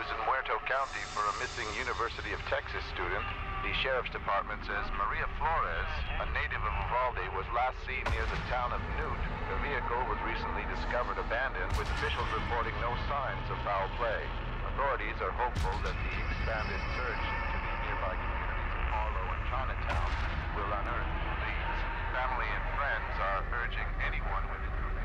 is in Muerto County for a missing University of Texas student. The sheriff's department says Maria Flores, a native of Uvalde, was last seen near the town of Newt. The vehicle was recently discovered abandoned, with officials reporting no signs of foul play. Authorities are hopeful that the expanded search into the nearby communities of Harlow and Chinatown will unearth leads. Family and friends are urging anyone with information.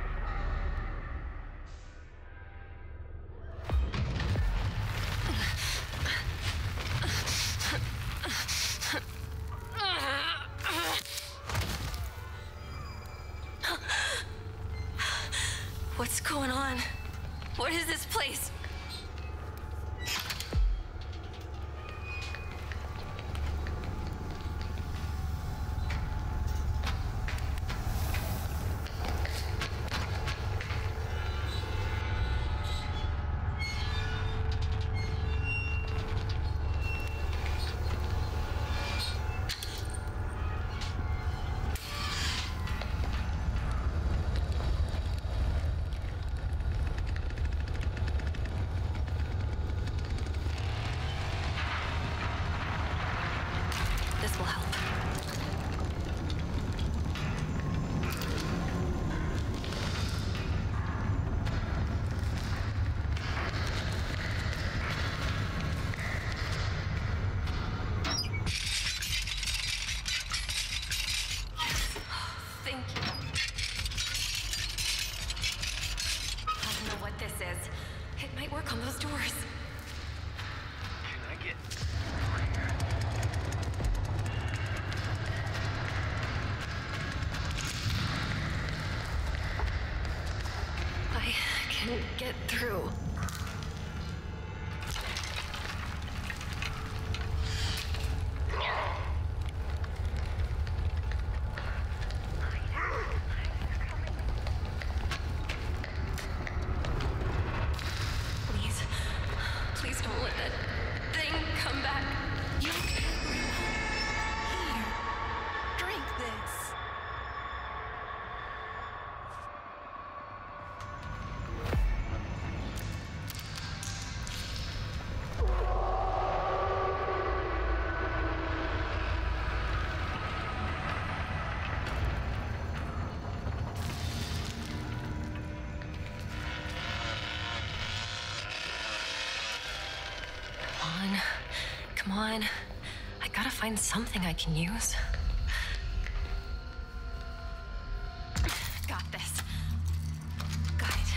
What's going on? What is this place? This will help. Thank you. I don't know what this is. It might work on those doors. Can I get... I can get through. Please, please don't let that thing come back. You here. Drink this. Come on. I gotta find something I can use. Got this. Got it.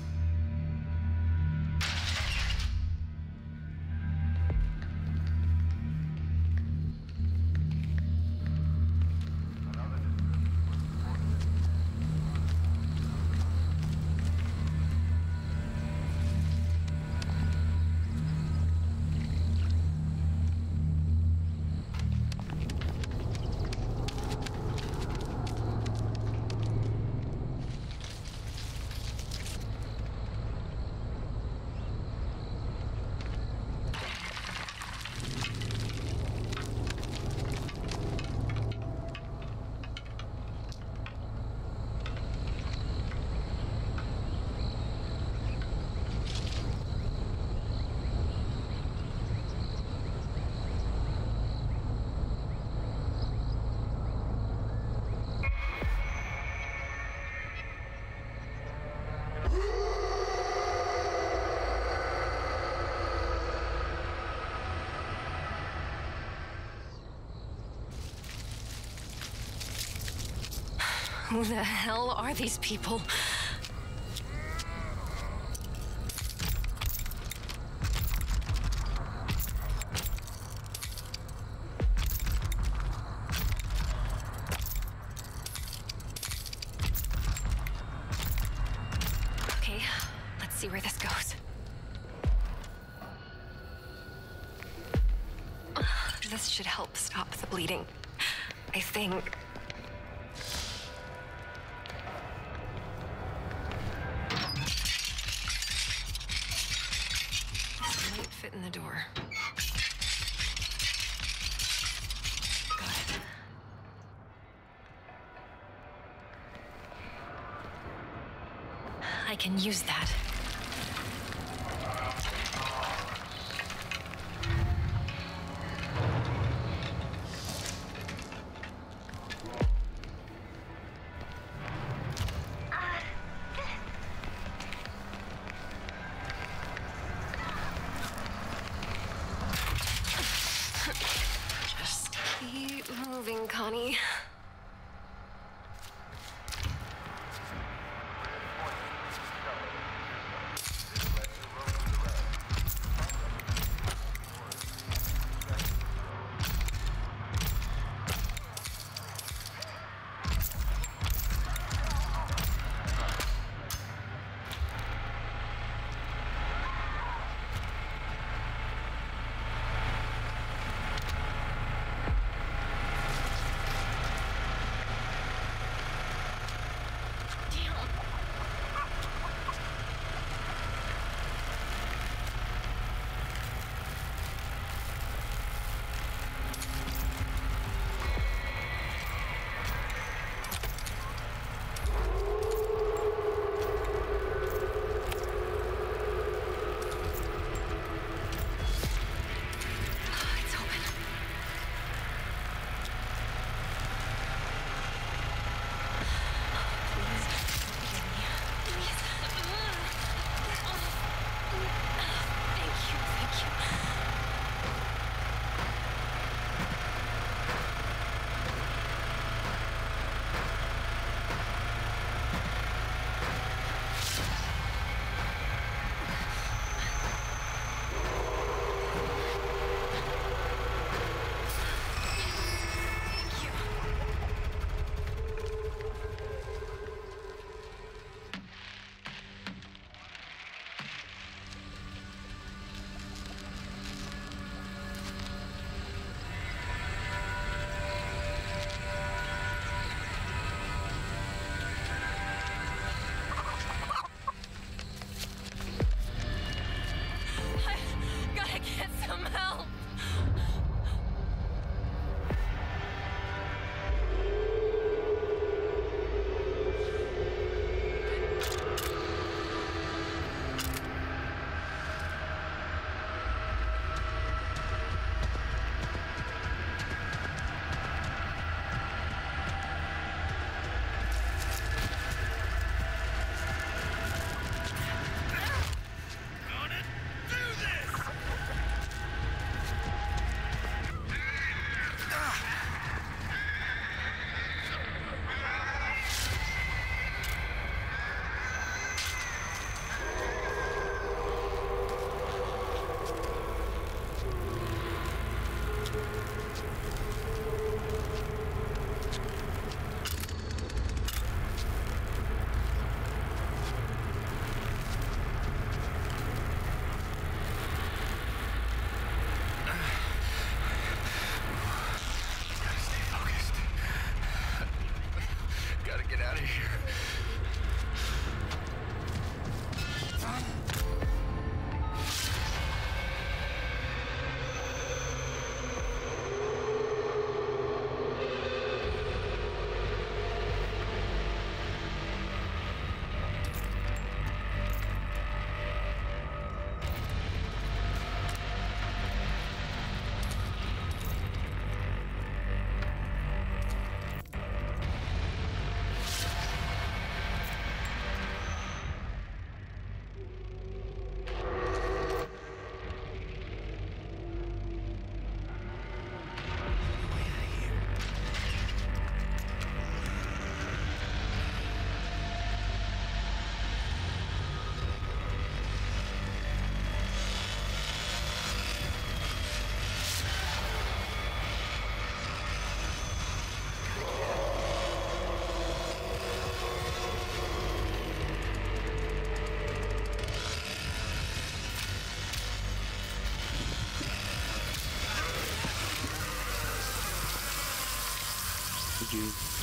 Who the hell are these people? Okay, let's see where this goes. This should help stop the bleeding, I think. Fit in the door. Got it. I can use that. Johnny. Did you